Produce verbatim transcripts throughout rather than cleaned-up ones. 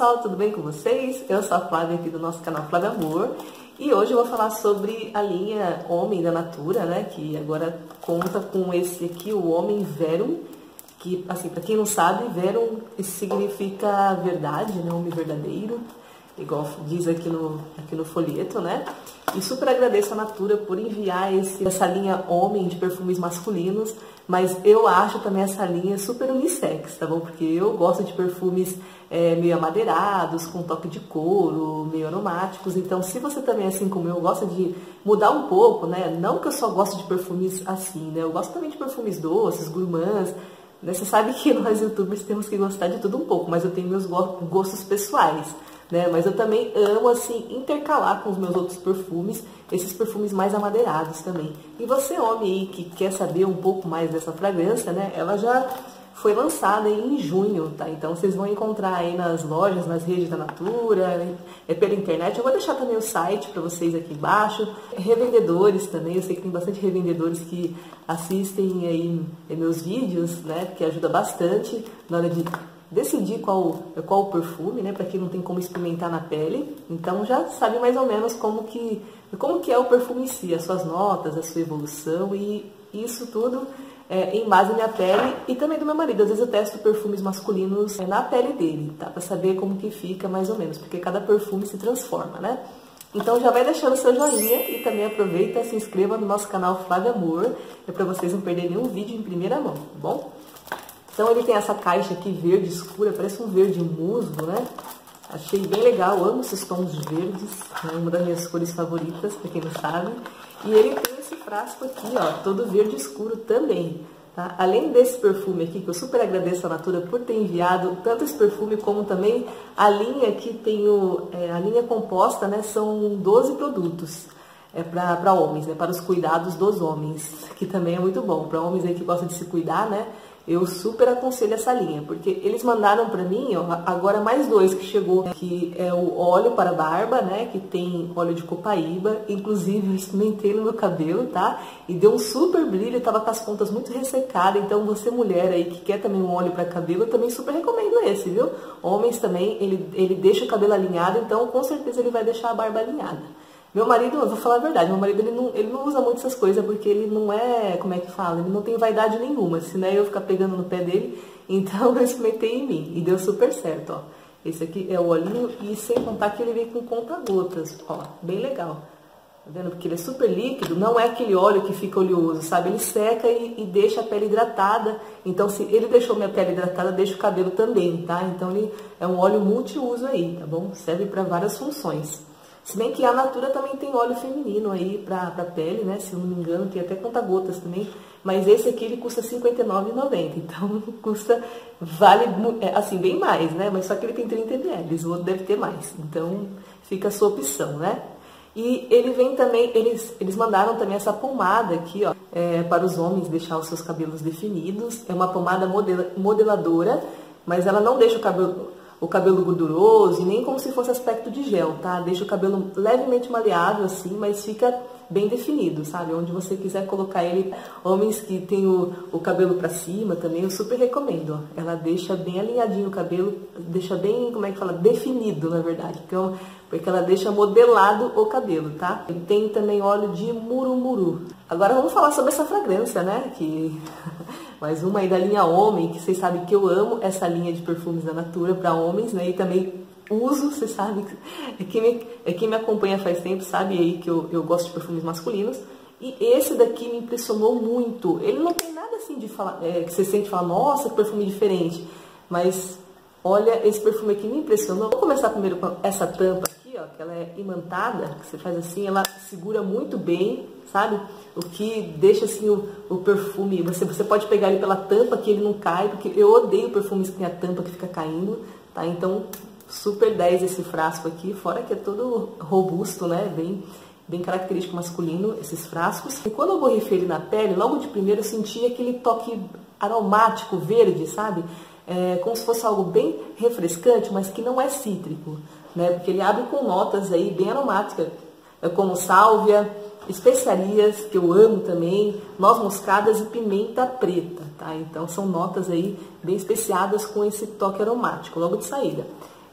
pessoal, tudo bem com vocês? Eu sou a Flávia aqui do nosso canal Flávia Amor e hoje eu vou falar sobre a linha Homem da Natura, né? Que agora conta com esse aqui, o Homem Verum, que, assim, para quem não sabe, Verum significa verdade, né? Homem verdadeiro, igual diz aqui no, aqui no folheto, né? E super agradeço a Natura por enviar esse, essa linha Homem de perfumes masculinos, mas eu acho também essa linha super unissex, tá bom? Porque eu gosto de perfumes é, meio amadeirados, com toque de couro, meio aromáticos. Então, se você também, assim como eu, gosta de mudar um pouco, né? Não que eu só gosto de perfumes assim, né? Eu gosto também de perfumes doces, gourmands, né? Você sabe que nós youtubers temos que gostar de tudo um pouco, mas eu tenho meus gostos pessoais, né? Mas eu também amo, assim, intercalar com os meus outros perfumes, esses perfumes mais amadeirados também. E você, homem aí, que quer saber um pouco mais dessa fragrância, né? Ela já foi lançada em junho, tá? Então vocês vão encontrar aí nas lojas, nas redes da Natura, é pela internet. Eu vou deixar também o site para vocês aqui embaixo. Revendedores também, eu sei que tem bastante revendedores que assistem aí meus vídeos, né? Que ajuda bastante na hora de decidir qual, qual o perfume, né, para quem não tem como experimentar na pele. Então já sabe mais ou menos como que, como que é o perfume em si, as suas notas, a sua evolução, e isso tudo é, em base na minha pele e também do meu marido. Às vezes eu testo perfumes masculinos na pele dele, tá, para saber como que fica mais ou menos, porque cada perfume se transforma, né? Então já vai deixando seu joinha e também aproveita e se inscreva no nosso canal Flávia Amor, é para vocês não perderem nenhum vídeo em primeira mão, tá bom? Então ele tem essa caixa aqui verde escura, parece um verde musgo, né? Achei bem legal, amo esses tons verdes, é uma das minhas cores favoritas, para quem não sabe. E ele tem esse frasco aqui, ó, todo verde escuro também, tá? Além desse perfume aqui, que eu super agradeço a Natura por ter enviado tanto esse perfume como também a linha que tem o, é, a linha composta, né? São doze produtos. É para homens, né? Para os cuidados dos homens, que também é muito bom. Para homens aí que gostam de se cuidar, né? Eu super aconselho essa linha, porque eles mandaram para mim, ó, agora mais dois que chegou, que é o óleo para barba, né, que tem óleo de copaíba, inclusive experimentei no meu cabelo, tá, e deu um super brilho, tava com as pontas muito ressecadas. Então você, mulher aí que quer também um óleo para cabelo, eu também super recomendo esse, viu? Homens também, ele, ele deixa o cabelo alinhado, então com certeza ele vai deixar a barba alinhada. Meu marido, eu vou falar a verdade, meu marido ele não, ele não usa muito essas coisas, porque ele não é, como é que fala, ele não tem vaidade nenhuma, se não é eu ficar pegando no pé dele. Então eu experimentei em mim e deu super certo, ó. Esse aqui é o olhinho e sem contar que ele vem com conta-gotas, ó, bem legal. Tá vendo? Porque ele é super líquido, não é aquele óleo que fica oleoso, sabe? Ele seca e, e deixa a pele hidratada. Então se ele deixou minha pele hidratada, deixa o cabelo também, tá? Então ele é um óleo multiuso aí, tá bom? Serve para várias funções. Se bem que a Natura também tem óleo feminino aí pra, pra pele, né? Se eu não me engano, tem até conta-gotas também. Mas esse aqui, ele custa cinquenta e nove reais e noventa centavos. Então, custa, vale, assim, bem mais, né? Mas só que ele tem trinta mililitros, o outro deve ter mais. Então, fica a sua opção, né? E ele vem também, eles, eles mandaram também essa pomada aqui, ó, é, para os homens deixar os seus cabelos definidos. É uma pomada modela, modeladora, mas ela não deixa o cabelo... o cabelo gorduroso e nem como se fosse aspecto de gel, tá? Deixa o cabelo levemente maleável assim, mas fica bem definido, sabe? Onde você quiser colocar ele. Homens que tem o, o cabelo pra cima também, eu super recomendo, ó. Ela deixa bem alinhadinho o cabelo, deixa bem, como é que fala? Definido, na verdade, então, porque ela deixa modelado o cabelo, tá? E tem também óleo de murumuru. Agora vamos falar sobre essa fragrância, né? Que... mais uma aí da linha Homem, que vocês sabem que eu amo essa linha de perfumes da Natura para homens, né? E também uso, vocês sabem, é quem, me, é quem me acompanha faz tempo, sabe aí que eu, eu gosto de perfumes masculinos. E esse daqui me impressionou muito. Ele não tem nada assim de falar, é, que você sente e fala, nossa, que perfume diferente. Mas olha, esse perfume aqui me impressionou. Vou começar primeiro com essa tampa aqui, ó, que ela é imantada, que você faz assim, ela segura muito bem, sabe? O que deixa assim o, o perfume, você, você pode pegar ele pela tampa que ele não cai, porque eu odeio perfumes que tem a tampa que fica caindo, tá? Então, super dez esse frasco aqui, fora que é todo robusto, né? Bem, bem característico masculino, esses frascos. E quando eu borrifei ele na pele, logo de primeiro eu senti aquele toque aromático, verde, sabe? É, como se fosse algo bem refrescante, mas que não é cítrico, né? Porque ele abre com notas aí bem aromáticas, como sálvia, especiarias, que eu amo também, noz moscadas e pimenta preta, tá? Então são notas aí bem especiadas com esse toque aromático, logo de saída.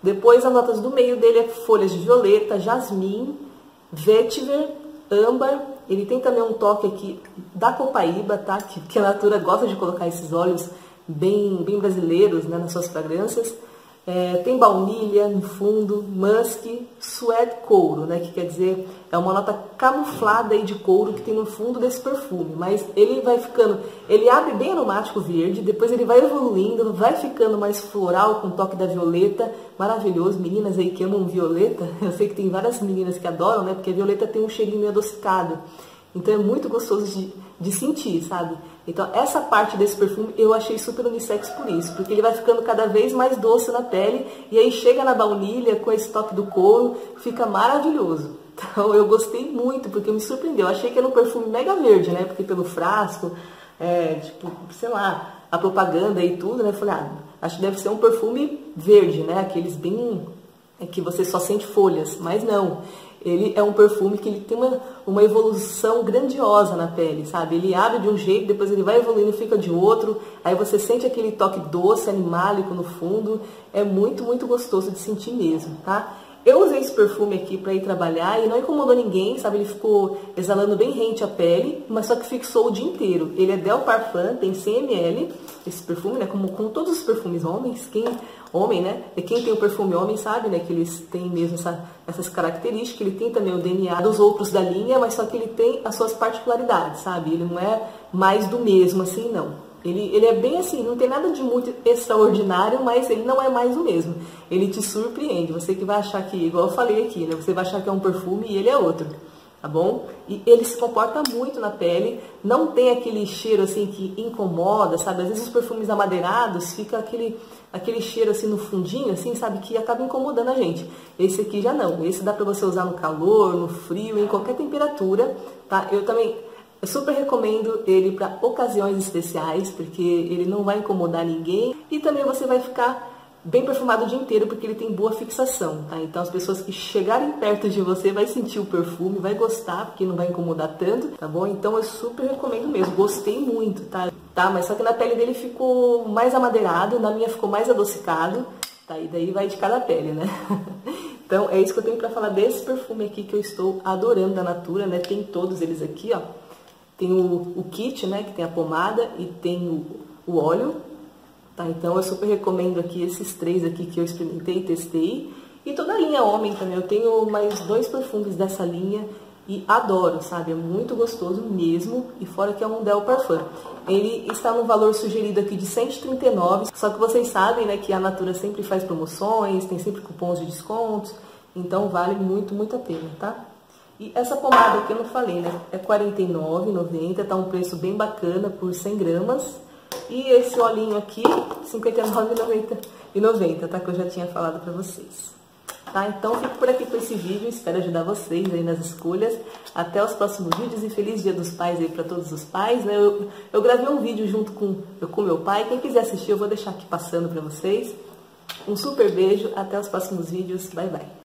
Depois as notas do meio dele é folhas de violeta, jasmim, vetiver, âmbar. Ele tem também um toque aqui da copaíba, tá? Que, que a Natura gosta de colocar esses óleos bem, bem brasileiros, né, nas suas fragrâncias. É, tem baunilha no fundo, musk, suede couro, né, que quer dizer, é uma nota camuflada aí de couro que tem no fundo desse perfume, mas ele vai ficando, ele abre bem aromático verde, depois ele vai evoluindo, vai ficando mais floral com toque da violeta, maravilhoso. Meninas aí que amam violeta, eu sei que tem várias meninas que adoram, né, porque a violeta tem um cheirinho meio adocicado, então é muito gostoso de, de sentir, sabe? Então essa parte desse perfume eu achei super unissex por isso, porque ele vai ficando cada vez mais doce na pele e aí chega na baunilha com esse toque do couro, fica maravilhoso. Então eu gostei muito, porque me surpreendeu. Eu achei que era um perfume mega verde, né? Porque pelo frasco, é, tipo, sei lá, a propaganda e tudo, né? Eu falei, ah, acho que deve ser um perfume verde, né? Aqueles bem... é que você só sente folhas, mas não. Ele é um perfume que ele tem uma, uma evolução grandiosa na pele, sabe? Ele abre de um jeito, depois ele vai evoluindo, fica de outro, aí você sente aquele toque doce, animálico no fundo. É muito, muito gostoso de sentir mesmo, tá? Eu usei esse perfume aqui para ir trabalhar e não incomodou ninguém, sabe? Ele ficou exalando bem rente a pele, mas só que fixou o dia inteiro. Ele é Del Parfum, tem cem mililitros, esse perfume, né? Como com todos os perfumes homens, quem... homem, né? E quem tem o perfume homem sabe, né? Que eles têm mesmo essa, essas características. Ele tem também o D N A dos outros da linha, mas só que ele tem as suas particularidades, sabe? Ele não é mais do mesmo, assim, não. Ele, ele é bem assim, não tem nada de muito extraordinário, mas ele não é mais o mesmo. Ele te surpreende. Você que vai achar que, igual eu falei aqui, né? Você vai achar que é um perfume e ele é outro. Tá bom? E ele se comporta muito na pele, não tem aquele cheiro assim que incomoda, sabe? Às vezes os perfumes amadeirados fica aquele, aquele cheiro assim no fundinho, assim, sabe? Que acaba incomodando a gente. Esse aqui já não, esse dá pra você usar no calor, no frio, em qualquer temperatura, tá? Eu também eu super recomendo ele para ocasiões especiais, porque ele não vai incomodar ninguém e também você vai ficar bem perfumado o dia inteiro, porque ele tem boa fixação, tá? Então as pessoas que chegarem perto de você vai sentir o perfume, vai gostar, porque não vai incomodar tanto, tá bom? Então eu super recomendo mesmo, gostei muito, tá? Tá, mas só que na pele dele ficou mais amadeirado, na minha ficou mais adocicado, tá? E daí vai de cada pele, né? Então é isso que eu tenho pra falar desse perfume aqui que eu estou adorando da Natura, né? Tem todos eles aqui, ó. Tem o, o kit, né? Que tem a pomada e tem o, o óleo. Tá, então eu super recomendo aqui esses três aqui que eu experimentei e testei. E toda a linha homem também. Eu tenho mais dois perfumes dessa linha e adoro, sabe? É muito gostoso mesmo. E fora que é um Del Parfum. Ele está no valor sugerido aqui de cento e trinta e nove. Só que vocês sabem, né, que a Natura sempre faz promoções, tem sempre cupons de descontos. Então vale muito, muito a pena, tá? E essa pomada aqui eu não falei, né? É quarenta e nove reais e noventa centavos. Tá um preço bem bacana por cem gramas. E esse olhinho aqui, cinquenta e nove reais e noventa centavos, tá? Que eu já tinha falado pra vocês. Tá? Então, fico por aqui com esse vídeo. Espero ajudar vocês aí nas escolhas. Até os próximos vídeos e feliz Dia dos Pais aí pra todos os pais, né? Eu, eu gravei um vídeo junto com, com meu pai. Quem quiser assistir, eu vou deixar aqui passando pra vocês. Um super beijo. Até os próximos vídeos. Bye, bye.